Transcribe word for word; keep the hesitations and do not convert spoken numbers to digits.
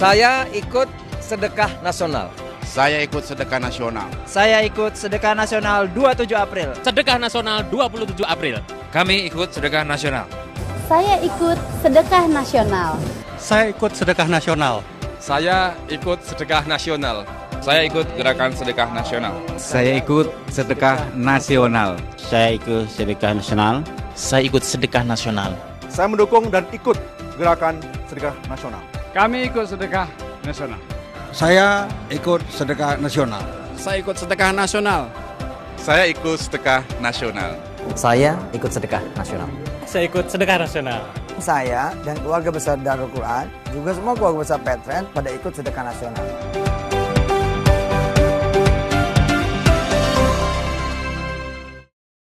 Saya ikut sedekah nasional. Saya ikut sedekah nasional. Saya ikut sedekah nasional dua puluh tujuh April. Sedekah nasional dua puluh tujuh April. Kami ikut sedekah nasional. Saya ikut sedekah nasional. Saya ikut sedekah nasional. Saya ikut sedekah nasional. Saya ikut gerakan sedekah nasional. Saya ikut sedekah nasional. Saya ikut sedekah nasional. Saya ikut sedekah nasional. Saya mendukung dan ikut gerakan sedekah nasional. Kami ikut sedekah nasional. Saya ikut sedekah nasional. Saya ikut sedekah nasional. Saya ikut sedekah nasional. Saya ikut sedekah nasional. Saya ikut sedekah nasional. Saya dan keluarga besar Darul Quran, juga semua keluarga besar Petren pada ikut sedekah nasional.